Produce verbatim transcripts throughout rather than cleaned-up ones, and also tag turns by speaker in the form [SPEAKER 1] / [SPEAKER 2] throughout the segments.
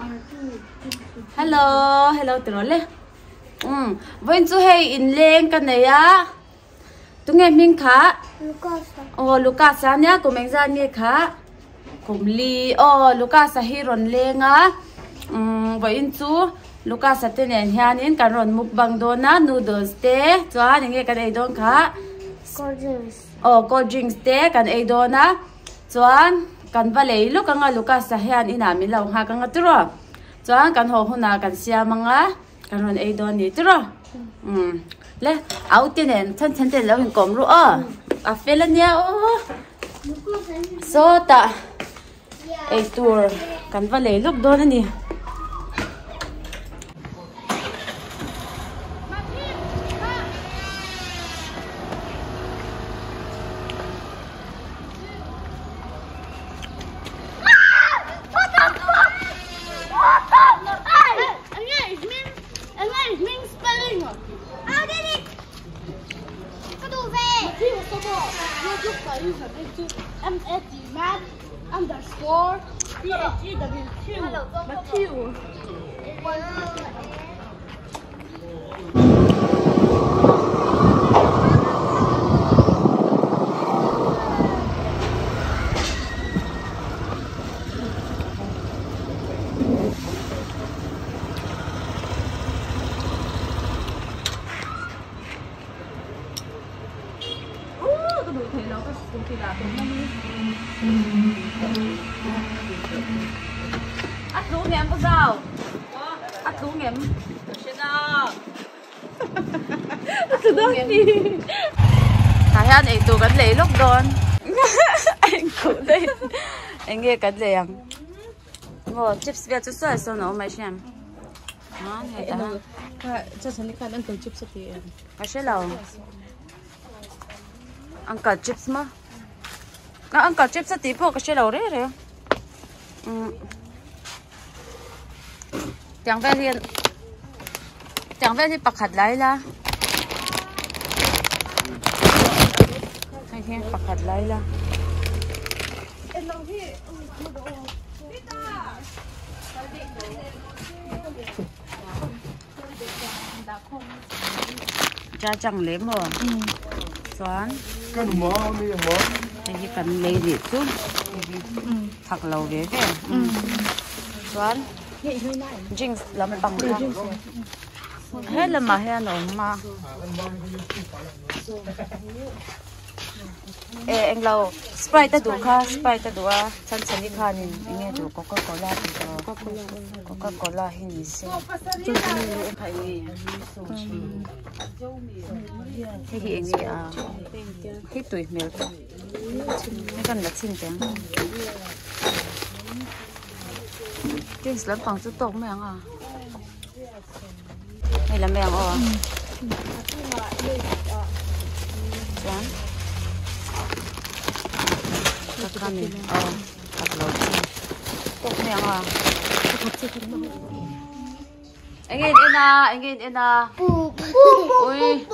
[SPEAKER 1] Hello, hello tụi nó lên. Um, với chú hay inleng cái này á. Tụi nghe mình khá.
[SPEAKER 2] Lucas.
[SPEAKER 1] Oh, Lucas nhá, của mình ra nghe khá. Cùng li, oh, Lucas hi ron lên á. Um, với chú Lucas tên này hiện in cái ron mục bằng đồ na noodles te. Cho anh nghe cái này don khá.
[SPEAKER 2] Cold drinks.
[SPEAKER 1] Oh, cold drinks te cái này don na. Cho anh kan valei lu kanga Lucas hian ina mi lo ha kanga turo. Chuan kan ho huna kan sia manga kan ron ei don ni turo. Um le au tenen chan chan te lo hin kom ru a. A felania o. So ta ei tur kan valei luk don ani.
[SPEAKER 2] M S G map underscore B H G W two Matthew.
[SPEAKER 1] Ắt lú nghém có sao? Ắt lú nghém. Xin nào. Ắt lú nghém. Thả hàn ấy tụ cắn lấy lúc đón. Anh cũng đây. Anh nghe cắn lấy em. Ngồi chips về chút xoay xong nó mày xem. Đó, này ta.
[SPEAKER 3] Choฉันนี่ค่ะนั่นเป็นชิปสตีน
[SPEAKER 1] Cái xe lầu. Ăn cả chips mà. Nó ăn cả chips tí phụ cái xe lầu đấy rồi. Ừ. Tiếng về thì tiếng về thì bạc hạt lại là. Hay hay bạc hạt lại là. Cha chẳng lấy mà. Xoán.
[SPEAKER 4] Cái mỏ đi mỏ.
[SPEAKER 1] Đây chỉ cần lấy gì chút. Thật lâu về cái. Xoán. Jinx làm bằng ra. Hết là mà hết rồi mà. Ê anh lâu Sprite ta đủ kha Sprite ta đủ à chân chân đi kha nhìn nghe đủ Coca Cola thì có Coca Cola hình gì xem thế thì anh nghĩ à hết tuổi mèo cái cần là xin tiếng Jinx làm bằng chút tôm mèo à này là mèo à Chán Thật ra mình Ờ Thật lâu Tốt mèo à Anh nhìn em à Anh nhìn em à Ui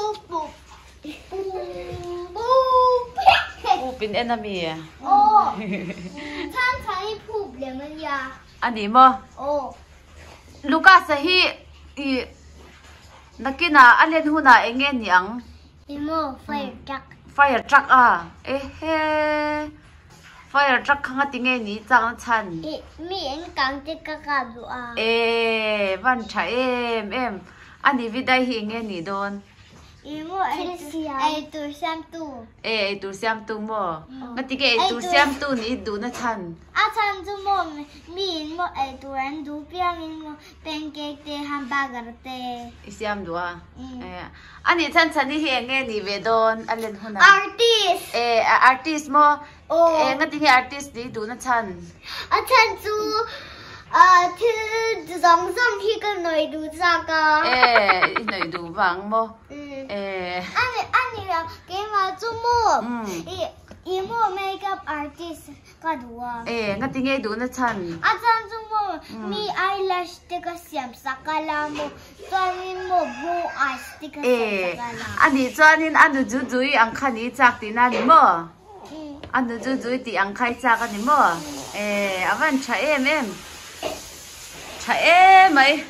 [SPEAKER 1] Ui Bin enemy à
[SPEAKER 2] Ồ Tham thấy phụp liền mà ya
[SPEAKER 1] Anh đi mà
[SPEAKER 2] Ồ
[SPEAKER 1] Lucas hi I Nakina anh lên huna anh nghe nhàng
[SPEAKER 2] Imo fire truck
[SPEAKER 1] Fire truck à Ê hê Fire truck không tiếng nghe ní chẳng chăn
[SPEAKER 2] Mi anh càng tích các cả đủ à
[SPEAKER 1] Ê Văn trả em em Anh đi viết đây hi nghe ní đôn
[SPEAKER 2] Imo ai tu xem tu
[SPEAKER 1] Ê tu xem tu mò Ngã tiếng nghe tu xem tu ní đủ nó chăn
[SPEAKER 2] À chăn tu mò Mi imo ai tu anh đủ biang imo pancake te hamburger te
[SPEAKER 1] Xem đủ à Anh đi chăn chăn đi hi nghe ní về đôn Anh lên huna
[SPEAKER 2] Artist
[SPEAKER 1] Ê artist mò
[SPEAKER 2] Ồ
[SPEAKER 1] Ê ngã tiếng nghe artist ní đủ nó chăn
[SPEAKER 2] À chăn tu À thứ giống giống khi cái nơi đủ ra cả
[SPEAKER 1] Ê nơi đủ vàng mò Ê
[SPEAKER 2] Anh anh là cái mà tu mò Imo makeup artist cả đủ à
[SPEAKER 1] Ê ngã tiếng nghe đủ nó chăn
[SPEAKER 2] À chăn tu mò Mi eyelash te ka siam sakala mo Chăn mo blue eyes te ka siam sakala
[SPEAKER 1] anh đi cho nên anh được chú chú ăn khai đi chắc thì nào đi mò anh được chú chú thì ăn khai chắc anh đi mò ê anh vẫn chạy em em em mày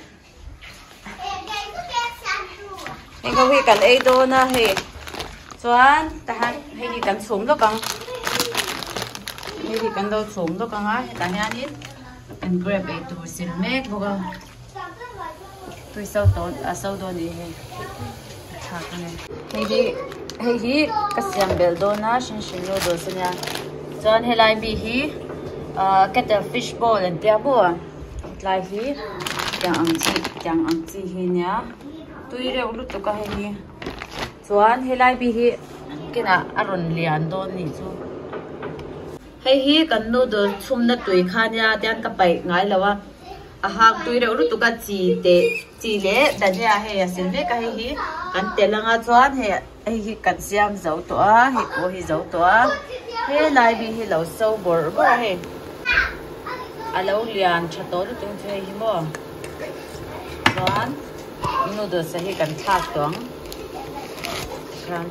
[SPEAKER 1] em có khi cần ấy đâu na hè choan ta hay hay cần xuống đó con hay thì cần đâu xuống đó con á ta nhà nít and grab it to sin make boga tôi sau đó à sau đó đi hay thà cái này hay đi hay hi cái xem bel đó na xin xin lỗi đó xin nha choan hay lại bị hi kettle fish ball and tia bo lại hi chẳng ăn chi chẳng ăn chi hi nha tôi rêu lúc tôi có hay hi choan hay lại bị hi cái nào aron lian đó nè chú hay hi cần noodle chum na tui kha nha tian ka pai ngai lawa a hak tui reu ru tu ka chi te chi le da nya he asin me ka hi hi kan telanga chuan he ai hi kan siam zo to a he ko hi zo to a he lai bi hi lo so bor bor he a lo lian tha to lu tung che hi mo chuan noodle sa hi kan thak tong kan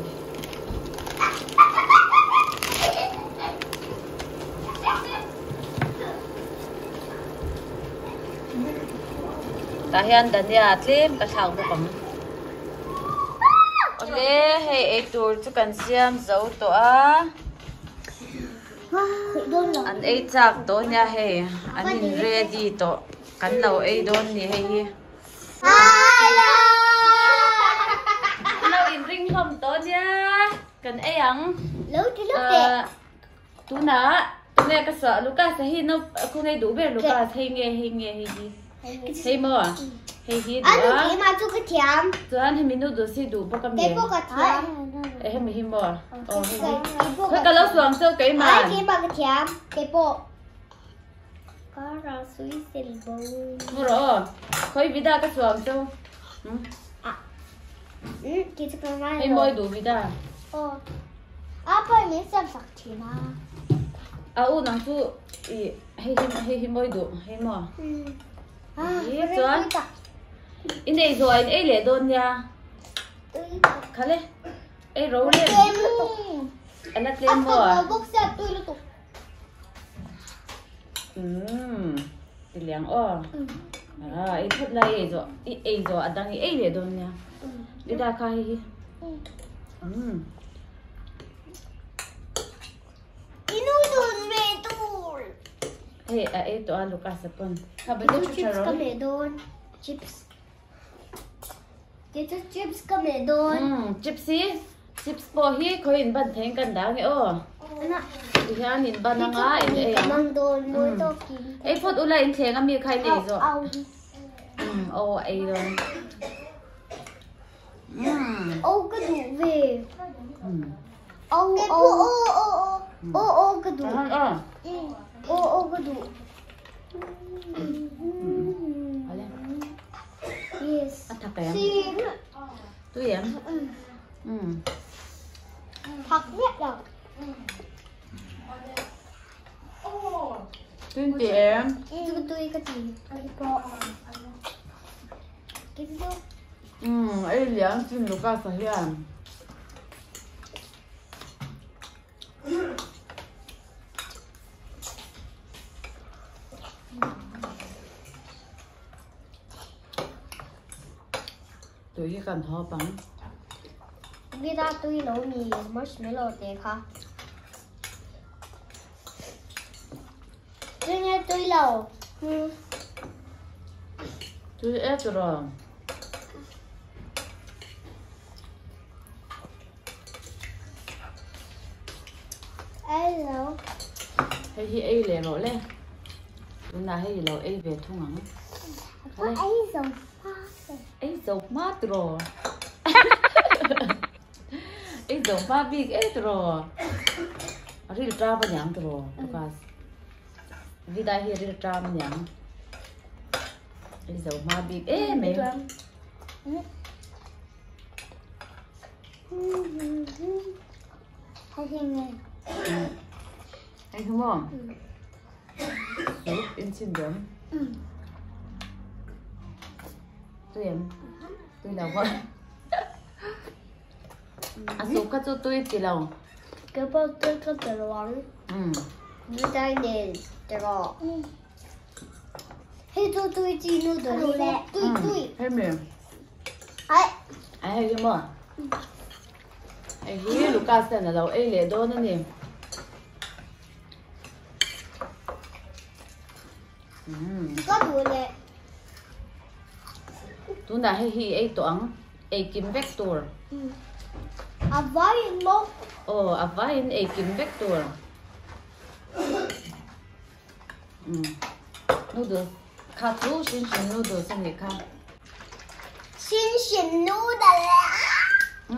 [SPEAKER 1] ta hian dania tlim ka thang bo kam ole he e tur chu kan siam zo to a an e chak to nya he anin ready to kan lo e don ni he hi lo in ring hom to nya kan e ang
[SPEAKER 2] Lu ti lu te.
[SPEAKER 1] Tu na tu ne ka sa Lucas hi no ku nei du be Lucas he nge he nge he hi hey mo hey hi
[SPEAKER 2] Anh
[SPEAKER 1] đó
[SPEAKER 2] đi mà chú cái thiam.
[SPEAKER 1] cho anh mình nuôi đồ xí đủ bao cam
[SPEAKER 2] Cái
[SPEAKER 1] nhỉ
[SPEAKER 2] bố cái thiam.
[SPEAKER 1] em mình hi mo ờ
[SPEAKER 2] Cái
[SPEAKER 1] thôi cái lỗ xuồng sâu cái mà
[SPEAKER 2] Ai cái mà cái thiam. Cái bố. Có ra suy xịn bố.
[SPEAKER 1] mua rồi khơi vida cái xuồng sâu
[SPEAKER 2] À. Ừ, cái cái này.
[SPEAKER 1] hey moi đủ vida
[SPEAKER 2] Ờ. À, bây mình xem sạc thì mà.
[SPEAKER 1] à u nang su hey hey hey moi đủ hey mo
[SPEAKER 2] Ừ.
[SPEAKER 1] Ý, Xuân. In đây rồi anh ấy để đôn nha khá lên ấy rấu lên anh lắc lên mua à ừm thì liang o à ấy thật là ấy rồi ấy rồi anh đang ấy để đôn nha đi ra khai ừm hey à ấy tụi anh Lucas sapon
[SPEAKER 2] Cái chips có mẹ đôn chips cái chips có mẹ đôn
[SPEAKER 1] ừm chipsy chips po hi khơi in ban theng kan da nge o thì hian in ban nga in e
[SPEAKER 2] mang đôn nuôi to kín
[SPEAKER 1] ấy phút ula in theng ami khai le zo ừm o ai rồi ừm
[SPEAKER 2] ô cái đủ về
[SPEAKER 1] ừm
[SPEAKER 2] ô ô ô ô ô ô cái đủ
[SPEAKER 1] ờ
[SPEAKER 2] ô ô cái đủ yes
[SPEAKER 1] thật em
[SPEAKER 2] xin
[SPEAKER 1] tôi em ừm
[SPEAKER 2] thật biết rồi
[SPEAKER 1] tuyên chị em
[SPEAKER 2] cái tôi cái gì cái bò cái gì
[SPEAKER 1] ừm ấy liang xin Lucas sa hian tôi chỉ cần họ bằng
[SPEAKER 2] bây giờ tôi nấu mì marshmallow để khá tôi nghe tôi lẩu
[SPEAKER 1] tôi ép rồi
[SPEAKER 2] ai lẩu
[SPEAKER 1] hay hi ấy lẻ rồi lên lúc nào hay lẩu ấy về thu ngắn
[SPEAKER 2] có ấy dùng
[SPEAKER 1] ấy dầu mát rồi ấy dầu mát big ấy rồi ril tra bao nhiêu rồi Lucas vì đại hi ril tra bao nhiêu ấy dầu mát big ấy mấy
[SPEAKER 2] hay nghe
[SPEAKER 1] anh không không súp in xin đấm tôi em tôi là vợ à súp cái chỗ tôi chỉ là
[SPEAKER 2] cái bao tôi có thể loáng
[SPEAKER 1] ừ
[SPEAKER 2] như đây nè để rồi Hey tôi tôi chỉ nuôi được lẹ. Tôi tôi.
[SPEAKER 1] Hey mềm.
[SPEAKER 2] Ai.
[SPEAKER 1] Ai hay cái mà. Ai hi Lucas tên là đâu ai lẹ đó nữa nè.
[SPEAKER 2] Có đủ lẹ.
[SPEAKER 1] Tu na hay hi ai toang ai kim vector.
[SPEAKER 2] À vai mốc.
[SPEAKER 1] Oh, a vain ai kim vector. Ừ. Noodles. Khá thú xin xin noodles xin gì khá.
[SPEAKER 2] Xin xin noodles lẹ.
[SPEAKER 1] Ừ.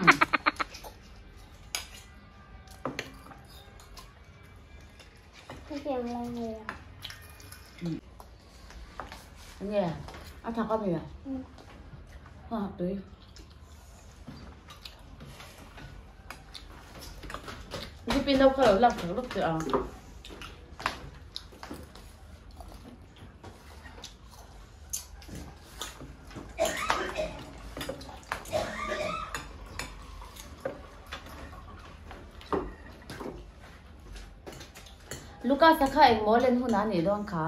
[SPEAKER 2] Cái kiểu là gì à?
[SPEAKER 1] Nghe. À thằng con mày à?
[SPEAKER 2] Ừ.
[SPEAKER 1] À, tùy. Đi pin đâu khởi làm thử lúc chưa? Lucas sa khai mo len huna ni dong kha.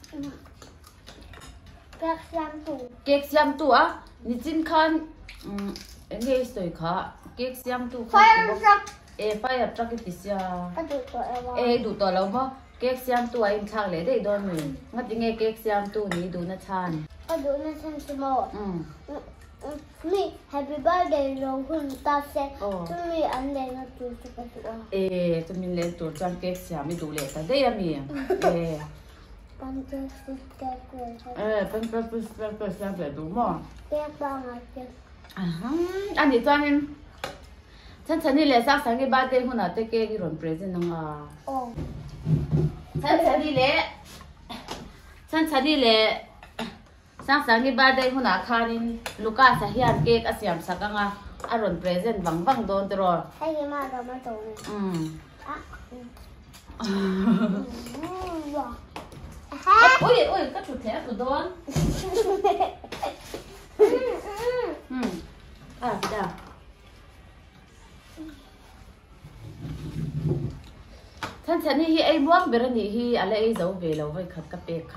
[SPEAKER 2] Các giam tù.
[SPEAKER 1] Cake siam tu a ni chin khan um engage toi kha cake siam tu
[SPEAKER 2] Fire truck.
[SPEAKER 1] e fire truck ti sia.
[SPEAKER 2] Có đủ tội em không?
[SPEAKER 1] E du to lo mo cake siam tu ai thang le dei don mi. Ngat nge cake siam tu ni du na chan.
[SPEAKER 2] Có đủ nó xem xem màu.
[SPEAKER 1] Um
[SPEAKER 2] Mi happy birthday rồi hun ta sẽ.
[SPEAKER 1] Ồ.
[SPEAKER 2] Chúng mi ăn đây nó chú chú có đủ.
[SPEAKER 1] e tu min le tu chan cake siam mi du le ta dei mi. E
[SPEAKER 2] Con chơi sức cái quên.
[SPEAKER 1] e pen pen pen pen pen siam le du mo.
[SPEAKER 2] Cái bao ngày chơi.
[SPEAKER 1] Aha, ani chuanin chan chani le sak sang ge birthday huna te ke gi ron present nanga
[SPEAKER 2] Ồ.
[SPEAKER 1] chan chani le chan chani le sang sang ge birthday huna khanin Lucas sa hian cake asiam sakanga aron present wang wang don tro
[SPEAKER 2] Hay cái mà đâu mà tàu này.
[SPEAKER 1] um
[SPEAKER 2] À. Wow. Ha.
[SPEAKER 1] oi oi ka chu the tu don hm à da chan chani hi ai muang berani hi ale ai zo ve lo vai khat ka pe kha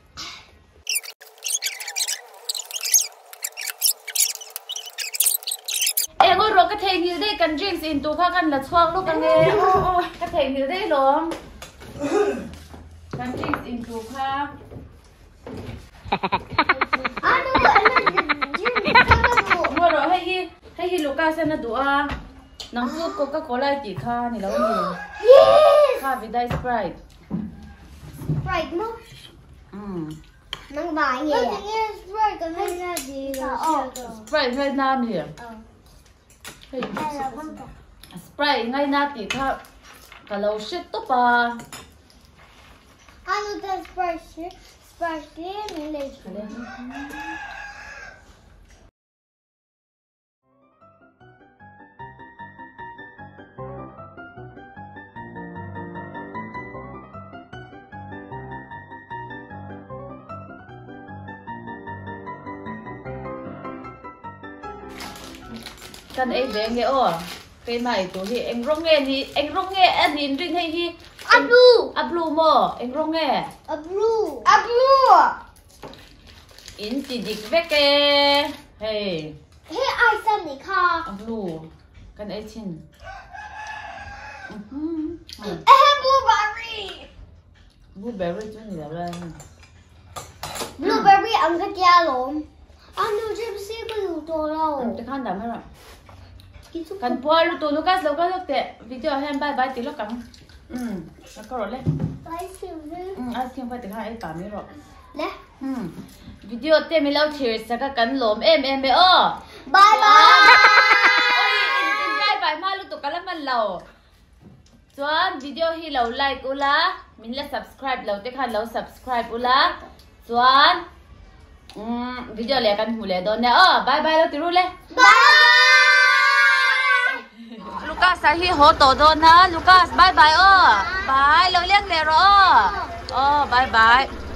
[SPEAKER 1] e ngor ro ka thei ni dei kan drinks in tu kha kan la chuak lo kan nge ka thei ni dei lo kan drinks in tu kha
[SPEAKER 2] Ano ba ano din ka mo?
[SPEAKER 1] ngor ro hay hi hay hi Lucas na dua nang su coca cola ti kha ni lo ni
[SPEAKER 2] Yes.
[SPEAKER 1] kha vi dai sprite
[SPEAKER 2] Right mo.
[SPEAKER 1] um
[SPEAKER 2] Nang ba nghe. Yes, right. Cái này là gì? Ờ.
[SPEAKER 1] sprite hai nam hi
[SPEAKER 2] Ờ.
[SPEAKER 1] hey
[SPEAKER 2] Hay là không cả.
[SPEAKER 1] sprite ngai na ti kha ka lo shit to pa
[SPEAKER 2] Ano ta spice? Spice mình lấy.
[SPEAKER 1] kan ai ve nge o ke mai tu hi eng rong nge ni eng rong nge an in ring hay hi
[SPEAKER 2] A blue.
[SPEAKER 1] a blue mo eng rong nge
[SPEAKER 2] A blue. A blue.
[SPEAKER 1] in ti dik ve ke hey
[SPEAKER 2] Hey, ai xem đi kha.
[SPEAKER 1] a blue kan ai chin mhm
[SPEAKER 2] Eh, blueberry.
[SPEAKER 1] blueberry chu ni la la
[SPEAKER 2] Blueberry ăn cái kia luôn. Ano chip si cái lù to lâu.
[SPEAKER 1] te khan dam ha
[SPEAKER 2] Cái chút
[SPEAKER 1] kan po lu tu Lucas lo ka lo te video hen bye bye ti lo kan um ka ko le
[SPEAKER 2] cái siêu dữ.
[SPEAKER 1] um a sim pa te kha ai pa mi ro
[SPEAKER 2] Nè.
[SPEAKER 1] um video te mi lo thir sa ka kan lom em em be o
[SPEAKER 2] Bye bye.
[SPEAKER 1] ôi in in bye bye ma lu tu ka la man lo chuan video hi lo like ula min la subscribe lo te khan lo subscribe ula chuan um video le kan hu le don ne o bye bye lo ti ru le
[SPEAKER 2] Bye.
[SPEAKER 1] Lucas sa hi ho to don na Lucas bye bye o bye lo liang le ro o bye bye